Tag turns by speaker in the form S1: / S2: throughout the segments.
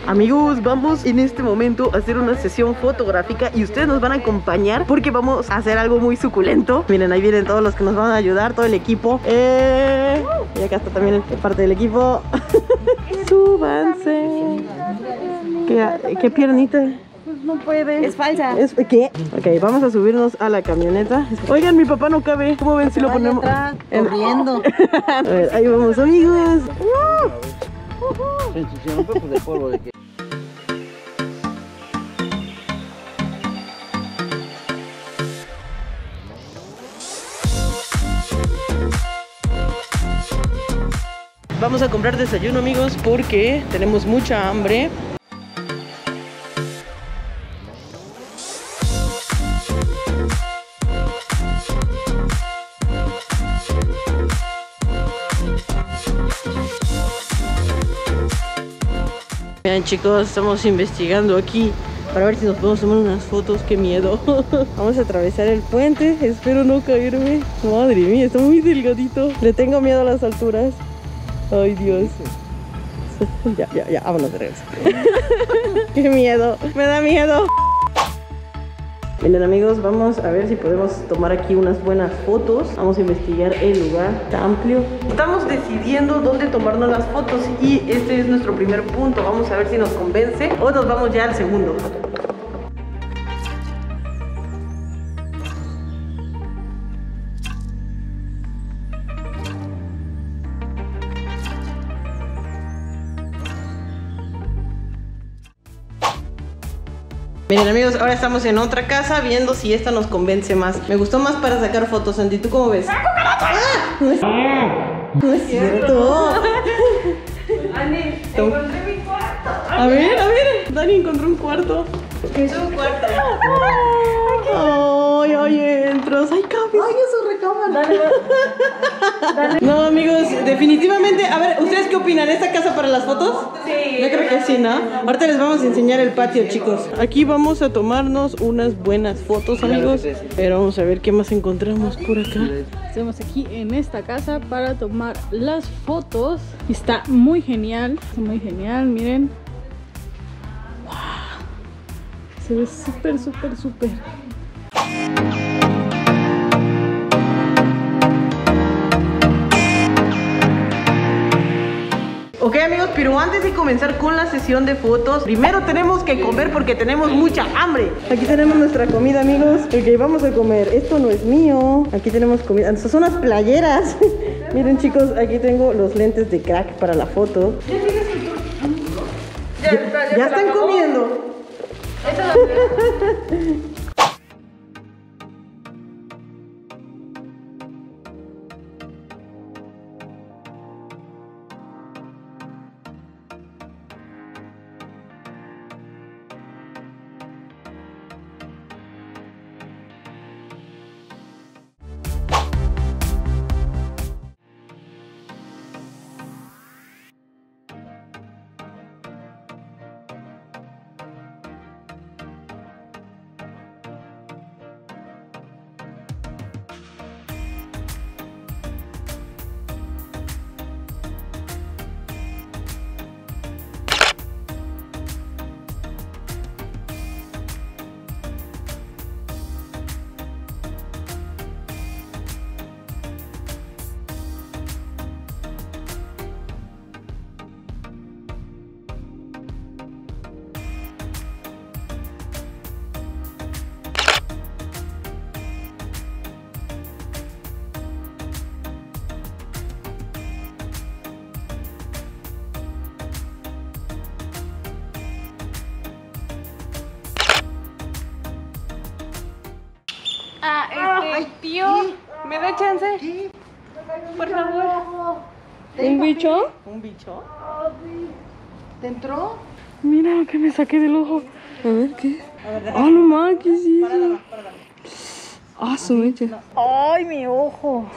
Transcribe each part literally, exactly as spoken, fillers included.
S1: Amigos, vamos en este momento a hacer una sesión fotográfica y ustedes nos van a acompañar porque vamos a hacer algo muy suculento. Miren, ahí vienen todos los que nos van a ayudar, todo el equipo. Eh, y acá está también parte del equipo. Súbanse. ¿Qué, qué piernita?
S2: Pues no puede. Es falsa.
S1: ¿Es, ¿Qué? Ok, vamos a subirnos a la camioneta. Oigan, mi papá no cabe. ¿Cómo ven si lo ponemos?
S2: En... corriendo.
S1: A ver, ahí vamos, amigos.
S3: Se ensuciaron un poco de polvo de que...
S1: Vamos a comprar desayuno, amigos, porque tenemos mucha hambre. Vean, chicos, estamos investigando aquí para ver si nos podemos tomar unas fotos. ¡Qué miedo! Vamos a atravesar el puente. Espero no caerme. Madre mía, está muy delgadito. Le tengo miedo a las alturas. Ay, Dios. Ya, ya, ya, vámonos de regreso. ¡Qué miedo! ¡Me da miedo! Miren, amigos, vamos a ver si podemos tomar aquí unas buenas fotos. Vamos a investigar el lugar, está amplio. Estamos decidiendo dónde tomarnos las fotos y este es nuestro primer punto. Vamos a ver si nos convence o nos vamos ya al segundo. Miren, amigos, ahora estamos en otra casa viendo si esta nos convence más. Me gustó más para sacar fotos, Sandy. ¿Tú cómo ves? ¡Ah! No es, no es cierto.
S2: Dani, encontré mi cuarto.
S1: A ver, a ver. Dani encontró un cuarto.
S2: Es un cuarto.
S1: Ay, ay, entras. Ay, cabe.
S2: Ay, es su recámara. Dale, dale.
S1: No, amigos, definitivamente. A ver, ¿ustedes qué opinan? ¿Esta casa para las fotos?
S2: Sí.
S1: Yo creo que sí, ¿no? Ahorita les vamos a enseñar el patio, chicos. Aquí vamos a tomarnos unas buenas fotos, amigos. Pero vamos a ver qué más encontramos por acá.
S4: Estamos aquí en esta casa para tomar las fotos. Está muy genial, muy genial, miren. Wow. Se ve súper, súper, súper.
S1: Ok, amigos, pero antes de comenzar con la sesión de fotos, primero tenemos que comer porque tenemos mucha hambre. Aquí tenemos nuestra comida, amigos. Ok, vamos a comer. Esto no es mío. Aquí tenemos comida. Estas son unas playeras. Miren, chicos, aquí tengo los lentes de crack para la foto.
S2: Ya, ya, ya,
S1: Ya están comiendo.
S2: Ah, este, tío, ¿me da chance? Por favor.
S4: ¿Un bicho?
S1: ¿Un bicho?
S2: ¿Te entró?
S4: Mira lo que me saqué del ojo. A ver, ¿qué? Ah, no mames, ¿qué es eso? Ah, su mecha.
S2: Ay, mi ojo.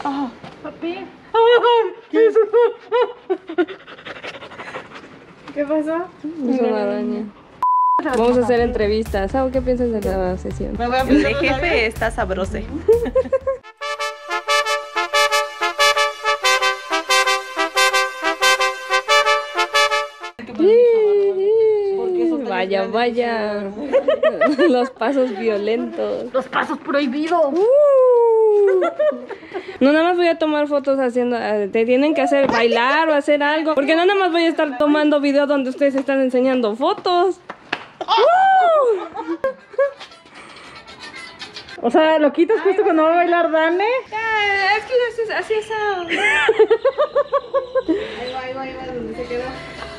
S2: Ah, papi.
S1: ¿Qué es eso?
S2: ¿Qué pasó?
S4: Es una araña. Vamos a hacer entrevistas. ¿Sabes qué piensas de la sesión?
S1: Me voy a
S2: El de
S1: aprender
S2: jefe está sabroso.
S4: Vaya, vaya. Los pasos violentos.
S2: Los pasos prohibidos.
S4: No, nada más voy a tomar fotos haciendo. eh, Te tienen que hacer bailar o hacer algo. Porque no nada más voy a estar tomando videos donde ustedes están enseñando fotos.
S1: O sea, ¿lo quitas justo cuando va a bailar Dane?
S2: Es que así es. Ahí va, ahí va, ahí va, donde se quedó.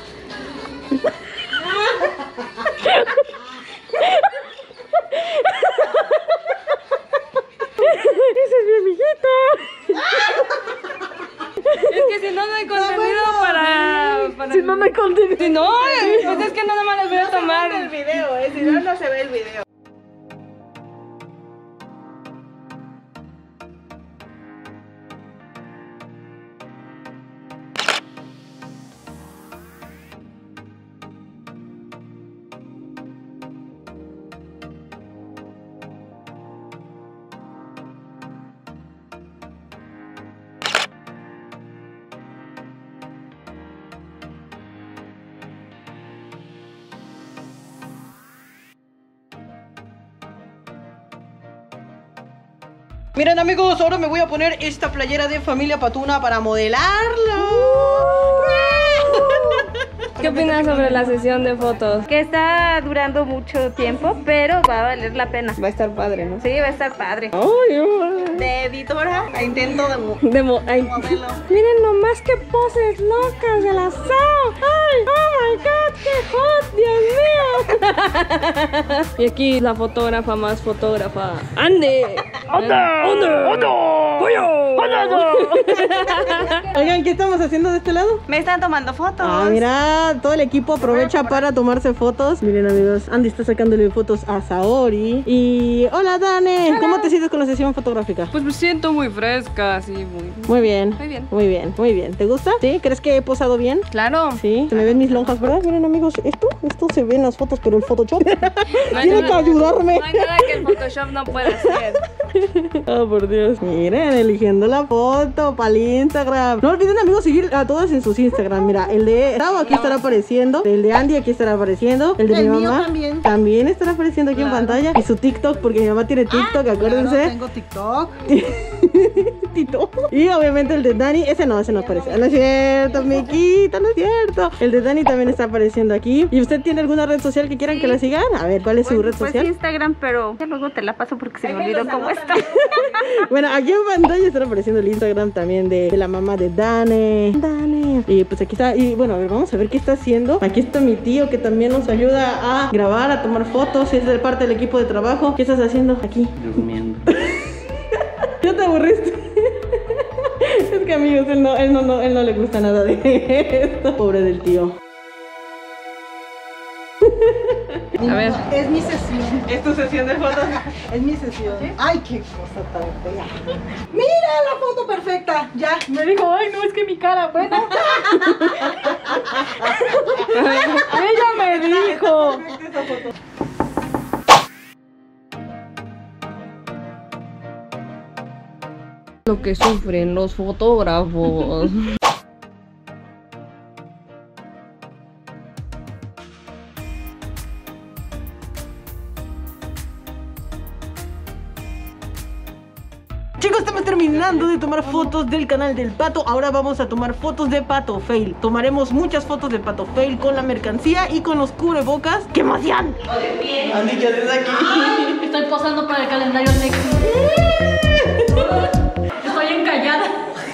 S1: ¡Esa es mi amiguita!
S4: Es que si no, no hay contenido para, para.
S1: Si no, no hay contenido.
S4: Si no, pues es que nada más les voy a tomar.
S2: El video, eh, si no, no se ve el video.
S1: Miren amigos, ahora me voy a poner esta playera de Familia Patuna para modelarlo.
S4: ¿Qué opinas sobre la sesión de fotos?
S2: Que está durando mucho tiempo, pero va a valer la pena.
S4: Va a estar padre, ¿no?
S2: Sí, va a estar padre.
S1: Ay, ay.
S2: De editora a intento de mo-
S4: De mo- ay.
S2: modelo.
S4: Miren nomás qué poses locas de la Sao. ¡Ay! ¡Oh my god! ¡Qué hot! ¡Dios mío! Y aquí la fotógrafa más fotógrafa. ¡Ande! ¡Ande! ¡Ande! ¡Pollo!
S1: Oigan, ¿qué estamos haciendo de este lado?
S2: Me están tomando fotos.
S1: Ah, mira, todo el equipo aprovecha para tomarse fotos. Miren amigos, Andy está sacándole fotos a Saori. Y hola Dane, ¿cómo te sientes con la sesión fotográfica?
S4: Pues me siento muy fresca, así, muy...
S1: Muy bien,
S4: Muy bien.
S1: muy bien, muy bien. ¿Te gusta? ¿Sí? ¿Crees que he posado bien?
S4: Claro.
S1: Sí, se me ven mis lonjas, ¿verdad? Miren amigos, esto, esto se ve en las fotos, pero el Photoshop
S4: No hay
S1: tiene
S4: nada-
S1: que ayudarme.
S4: No hay nada que el Photoshop no pueda hacer.
S1: Oh, por Dios. Miren, eligiendo la foto para el Instagram. No olviden, amigos, seguir a todos en sus Instagram. Mira, el de Tao aquí estará apareciendo. El de Andy aquí estará apareciendo. El de
S2: El
S1: mi
S2: mío
S1: mamá
S2: también.
S1: también estará apareciendo aquí en pantalla. Y su TikTok, porque mi mamá tiene TikTok, acuérdense.
S2: Tengo TikTok.
S1: Tito. Y obviamente el de Dani, ese no, ese no aparece. No es cierto, Miquita, no es cierto. El de Dani también está apareciendo aquí. ¿Y usted tiene alguna red social que quieran que la sigan? A ver, ¿cuál es su red
S2: Pues
S1: social?
S2: Instagram, pero ya luego te la paso porque se me olvidó cómo está.
S1: Bueno, aquí en pantalla está apareciendo el Instagram también de, de la mamá de Dane. Dane. Y pues aquí está. Y bueno, a ver, vamos a ver qué está haciendo. Aquí está mi tío que también nos ayuda a grabar, a tomar fotos. Es de parte del equipo de trabajo. ¿Qué estás haciendo aquí?
S3: Durmiendo.
S1: ¿Ya te aburriste? Es que amigos, él no, él no, no, él no le gusta nada de esto. Pobre del tío.
S4: A ver.
S2: Es mi sesión.
S1: ¿Es tu sesión de fotos?
S2: Es mi sesión. Ay, qué cosa tan fea. Mira la foto perfecta. Ya.
S1: Me dijo, ay, no, es que mi cara, bueno. Ella me dijo.
S4: Lo que sufren los fotógrafos.
S1: Chicos, estamos terminando de tomar fotos del canal del Pato. Ahora vamos a tomar fotos de Pato Fail. Tomaremos muchas fotos de Pato Fail con la mercancía y con los cubrebocas. ¡Qué emoción! Andy, ¿qué haces aquí?
S5: Estoy posando para el calendario sexy. Estoy encallada.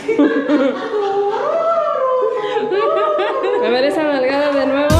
S4: A ver esa nalgada de nuevo.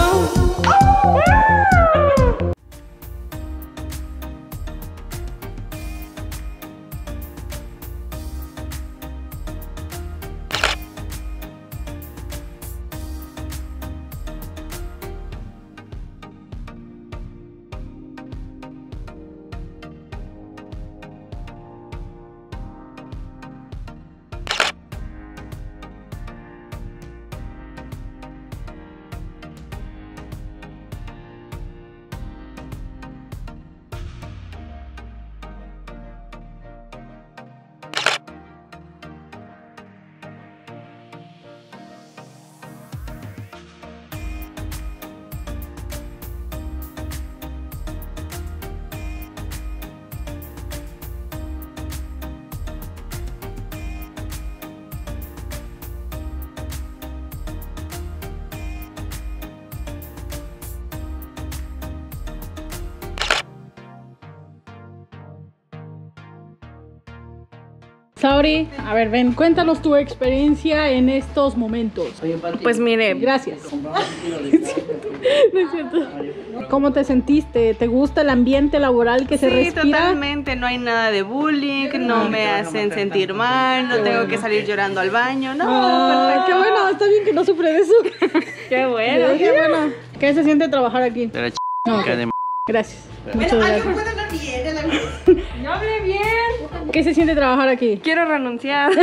S4: Sauri, a ver, ven, cuéntanos tu experiencia en estos momentos.
S1: Pues mire,
S4: Gracias. No es cierto. ¿Cómo te sentiste? ¿Te gusta el ambiente laboral que se
S1: sí,
S4: respira?
S1: totalmente, no hay nada de bullying, no me hacen sentir mal, no tengo que salir llorando al baño, no,
S4: Ay,
S1: perfecto.
S4: qué bueno, está bien que no sufre de eso.
S1: Qué bueno.
S4: Qué bueno. ¿Qué se siente trabajar aquí?
S3: De la ch...
S4: No, ok.
S3: de m-
S4: Gracias.
S2: Bueno,
S4: Muchas
S2: alguien
S4: gracias.
S2: puede hablar bien de la vida.
S1: Yo hablé bien.
S4: ¿Qué se siente trabajar aquí?
S1: Quiero renunciar.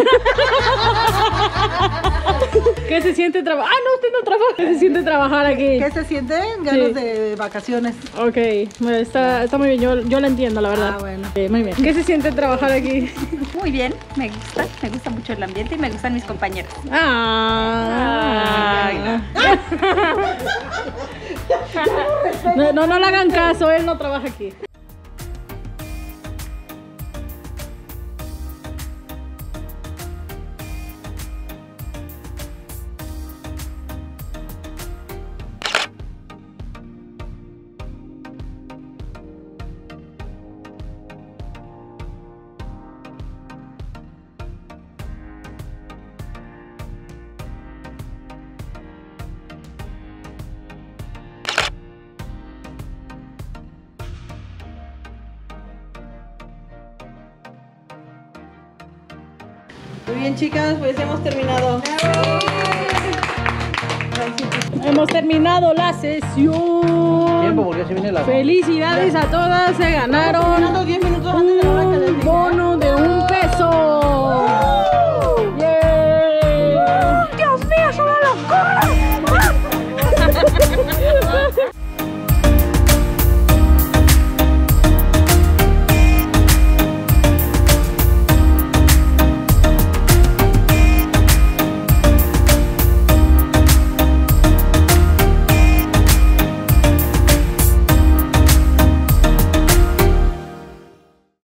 S4: ¿Qué se siente trabajar? Ah, no, usted no trabaja. ¿Qué se siente trabajar aquí?
S2: ¿Qué se siente? Ganas
S4: Sí.
S2: de vacaciones.
S4: Ok, bueno, está, está muy bien, yo, yo la entiendo, la verdad.
S2: Ah, bueno.
S4: Eh, muy bien. ¿Qué se siente trabajar aquí?
S6: Muy bien, me gusta, me gusta mucho el ambiente y me gustan mis compañeros.
S4: Ah. No, no, no le hagan caso, él no trabaja aquí.
S1: Muy bien, chicas, pues ya hemos terminado.
S4: Hemos terminado la sesión.
S3: Tiempo, porque se viene la...
S4: Felicidades a todas, se ganaron
S1: diez minutos
S4: un